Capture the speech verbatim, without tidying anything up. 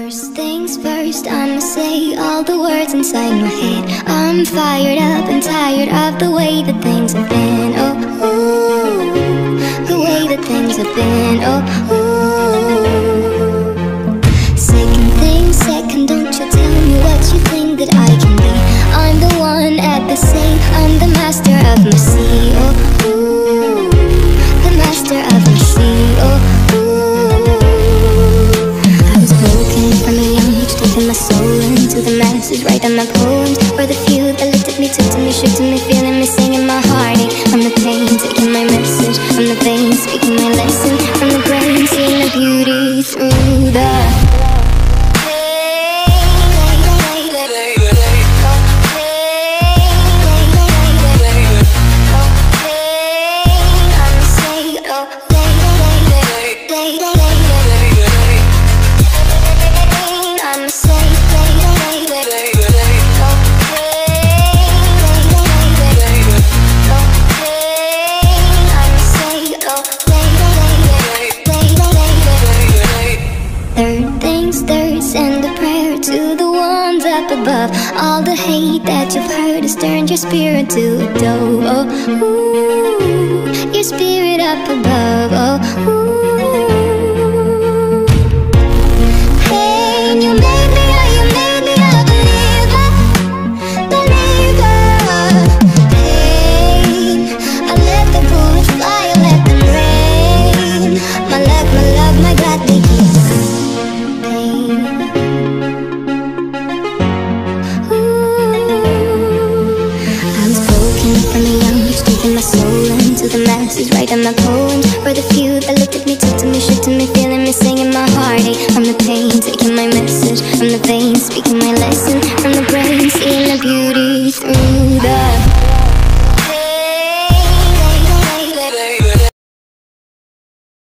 First things first, I'ma say all the words inside my head. I'm fired up and tired of the way that things have been. Oh, ooh, the way that things have been. Oh, ooh. Second thing second, don't you tell me what you think that I can be. I'm the one at the sea, I'm the master of my sea. Oh, ooh, the master of my sea. Oh, my soul into the masses, writing my poems for the few that looked at me, took to me, shook to me, feeling me, singing my heartache. From the pain, taking my message from the veins, speaking my lesson from the brain, seeing the beauty through the send a prayer to the ones up above. All the hate that you've heard has turned your spirit to a dove. Oh, ooh, your spirit up above. Oh, ooh. Pain, you made me, oh, you made me a believer, believer. Pain, I let the bullets fly, I let them rain. My love, my love, my God, they keep my soul into the masses, writing my poems for the few that looked at me, took to me, shook to me, feeling me, singing my heartache from the pain, taking my message from the veins, speaking my lesson